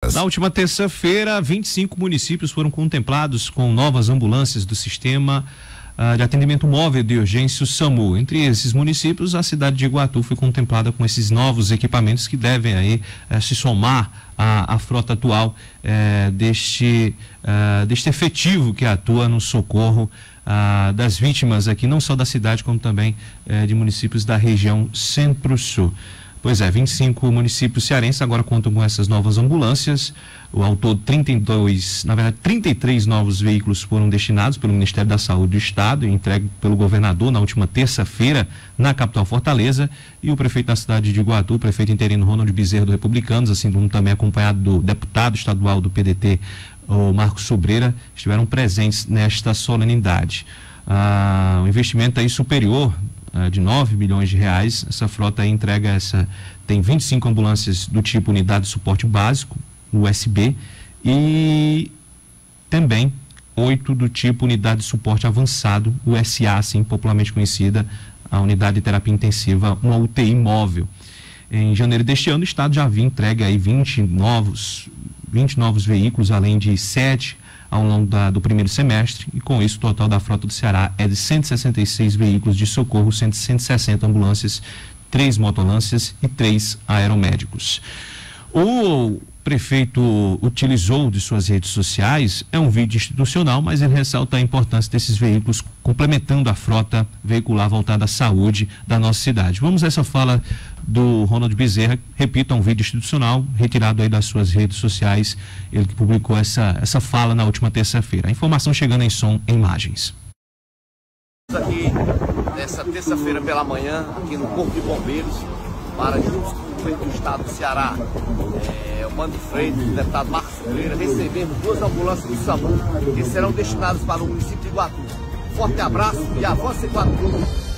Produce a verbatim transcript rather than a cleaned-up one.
horas. Na última terça-feira, vinte e cinco municípios foram contemplados com novas ambulâncias do sistema uh, de atendimento móvel de urgência, o SAMU. Entre esses municípios, a cidade de Iguatu foi contemplada com esses novos equipamentos que devem aí uh, se somar à, à frota atual uh, deste, uh, deste efetivo que atua no socorro uh, das vítimas aqui, não só da cidade, como também uh, de municípios da região Centro-Sul. Pois é, vinte e cinco municípios cearenses agora contam com essas novas ambulâncias. O ao todo, trinta e dois, na verdade, trinta e três novos veículos foram destinados pelo Ministério da Saúde do Estado e entregue pelo governador na última terça-feira na capital Fortaleza. E o prefeito da cidade de Iguatu, o prefeito interino Ronald Bezerra do Republicanos, assim como também acompanhado do deputado estadual do P D T, o Marcos Sobreira, estiveram presentes nesta solenidade. Ah, o investimento aí superior de nove milhões de reais. Essa frota aí entrega essa, tem vinte e cinco ambulâncias do tipo unidade de suporte básico, U S B, e também oito do tipo unidade de suporte avançado, U S A, assim popularmente conhecida, a unidade de terapia intensiva, uma U T I móvel. Em janeiro deste ano, o estado já havia entregue aí vinte novos, vinte novos veículos, além de sete ao longo da, do primeiro semestre, e com isso o total da frota do Ceará é de cento e sessenta e seis veículos de socorro, cento e sessenta ambulâncias, três motolâncias e três aeromédicos. O prefeito utilizou de suas redes sociais, é um vídeo institucional, mas ele ressalta a importância desses veículos complementando a frota veicular voltada à saúde da nossa cidade. Vamos a essa fala do Ronald Bezerra, repito, é um vídeo institucional retirado aí das suas redes sociais, ele que publicou essa, essa fala na última terça-feira. A informação chegando em som e imagens. Aqui, nessa terça-feira pela manhã, aqui no Corpo de Bombeiros, para juntos com o governo do estado do Ceará, é, o Mano de Freitas, o deputado Marcos Sobreira, recebemos duas ambulâncias do SAMU que serão destinadas para o município de Iguatu. Forte abraço e avance Iguatu!